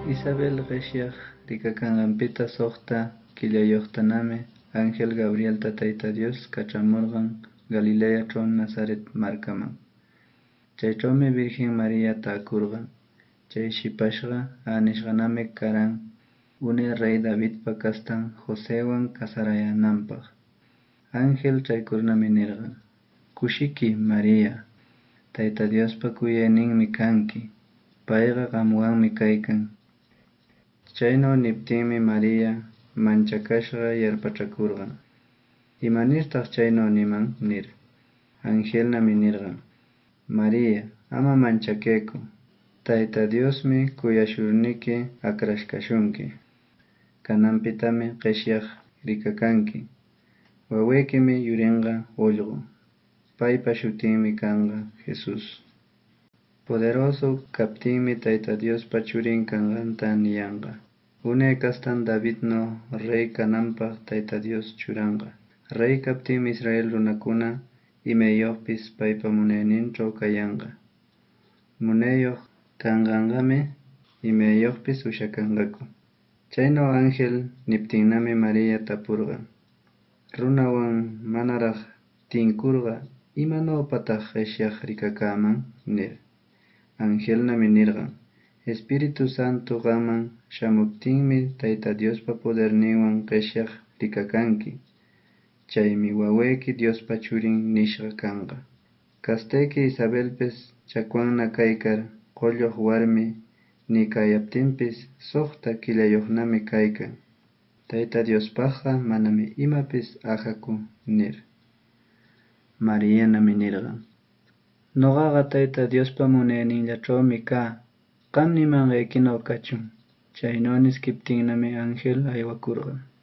Isabel qishyaq rikakanqanpita suqta killayuqtanami Ángel Gabrielta Tayta Dios kach'amurqan Galileaćhu Nazaret markaman. Chaychawmi Virgen María ta'kurqan. Chay shipashqa hanishqanami karan une Rey Davidpa kastan Josewan kasarayananpaq. Ángel chaykurnami nirqan: Kushiki María, Tayta Diospa kuyayninmi kanki, payqa qamwanmi kaykan. Chaynu niptinmi María manchakashqa yarpach'akurqan. ¿Imanirtaq chaynu niman? Nir. Angelnami nirqan: María, ama manchakayku. Tayta Diosmi kuyashurniki akrashkashunki. Kananpitami qishyaq rikakanki. Wawaykimi yurinqa ullqu. Paypa shutinmi kanqa Jesús. Poderoso kaptinmi Tayta Diospa churin kanqanta niyanqa. Unay kastan Davidno rey kananpaq Tayta Dios churanqa. Rey kaptinmi Israel runakuna imayuqpis paypa munayninćhu kayanqa. Munayuq kanqanqami imayuqpis ushakanqaku. Chaynu Ángel niptinnami María tapurqan: Runawan manaraq tinkurqa ¿imanawpataq qishyaq rikakaman? Nir. Angelnami nirqan: Espíritu Santo qamman shamuptinmi Tayta Diospa poderninwan qishyaq rikakanki. Chaymi wawayki Diospa churin nishqa kanqa. Kastayki Isabelpis chakwanna kaykar qulluq warmi nikayaptinpis suqta killayuqnami kaykan. Tayta Diospaqqa manami imapis ajaku nir. Marianami nirqan: Nuqaqa Tayta Diospa munayninllaćhawmi kaa, qam nimanqaykinaw kachun. Chaynu niskiptinnami Ángel aywakurqan.